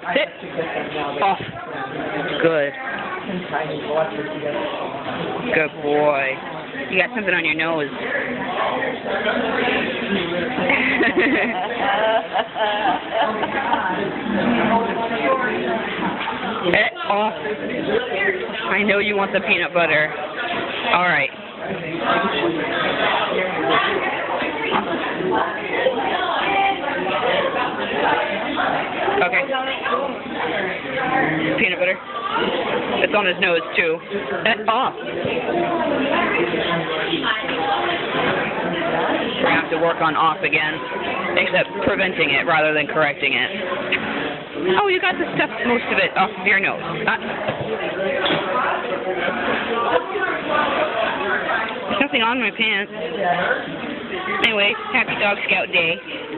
Sit. Off. Good. Good boy. You got something on your nose. Off. I know you want the peanut butter. All right. Okay. Peanut butter. It's on his nose, too. Off. We're going to have to work on off again, except preventing it rather than correcting it. Oh, you got the stuff, most of it, off of your nose. There's nothing on my pants. Anyway, happy Dog Scout Day.